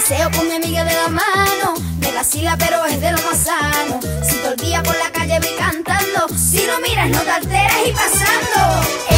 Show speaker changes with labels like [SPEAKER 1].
[SPEAKER 1] paseo con mi amiga de la mano, me vacila pero es de lo más sano. Si todo el día por la calle voy cantando, si no miras no te alteras y pasando.